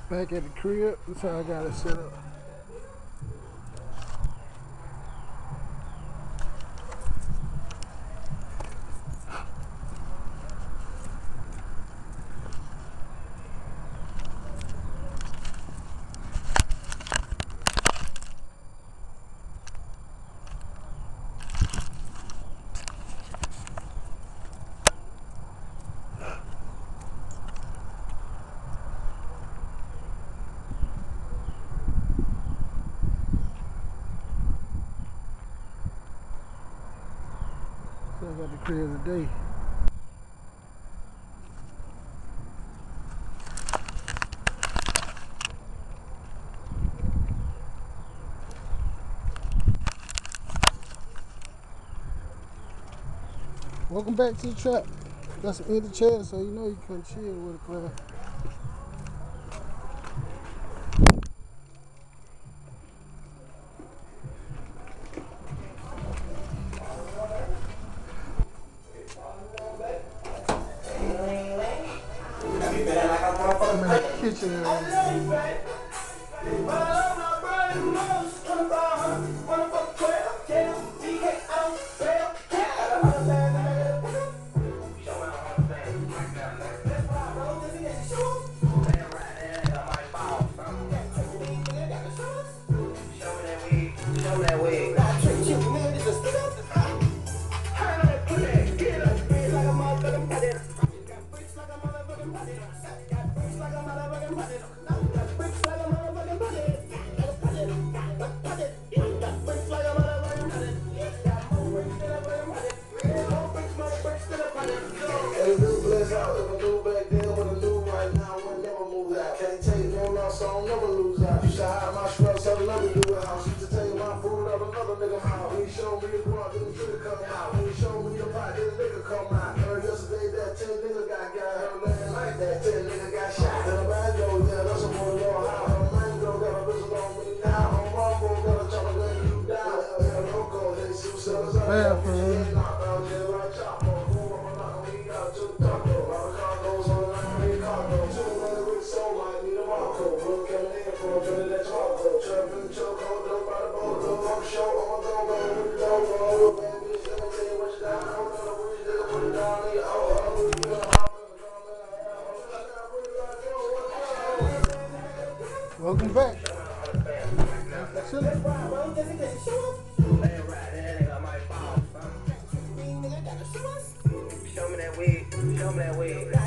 Back at the crib, that's how I got it set up. So I got the crib today. Welcome back to the trap. Got some empty chairs, so you know you can chill with a player. I'm in the kitchen area. So I'll never lose out. Used to hide my struggles, so I'll never do it. I used to take my food out another nigga mouth. When he showed me the grunt, then the trigger come out. When he showed me the pot, then the nigga come out. Heard yesterday that 10 niggas got heard last night that 10 niggas got shot. Then a bad go, yeah, that's a boy, Lord, how her mango got a bitch on me now. Her mambo got a chopper, gun you down. Yeah, loco, they see sellers out there. Yeah, knocked out, yeah, like chopper. Who I'm knocking me out to the taco. A lot of cargoes on the line, me cargo. Two money with soul like me, the Marco. Look coming in for a minute, that's Marco. Trapping, choke, hold up by the boat. I'm show, I'm gonna go with the dog. Hold up, bad bitch, let me tell you what you down. I don't know the wish, nigga, put it down. Nigga, Welcome back. Show me that wig, show me that wig.